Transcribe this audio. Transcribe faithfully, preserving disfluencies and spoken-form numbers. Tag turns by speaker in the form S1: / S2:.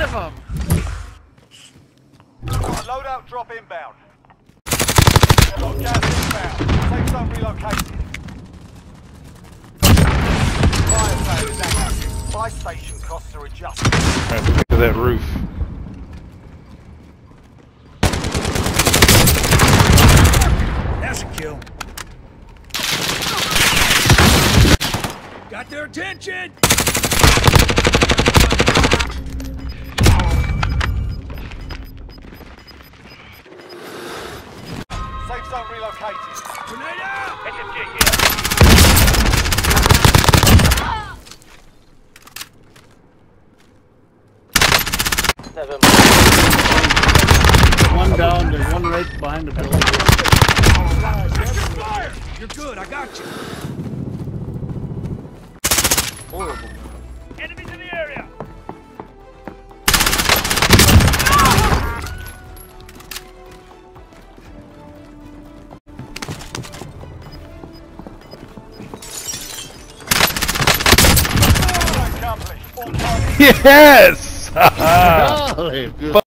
S1: of them!
S2: Loadout drop inbound. They've got gas inbound. Safe zone relocated. Fire sale is active. Buy station costs are adjusted.
S3: Alright, look at that roof.
S4: That's a kill. Got their attention!
S2: Safe zone relocated.
S4: Grenade out!
S2: S M G here.
S1: Never
S5: One down, there's one right behind the building.
S4: Fire! You're good, I got you.
S5: Horrible.
S4: Enemies in the area!
S2: Accomplished. All targets.
S3: Yes!
S5: Golly, good.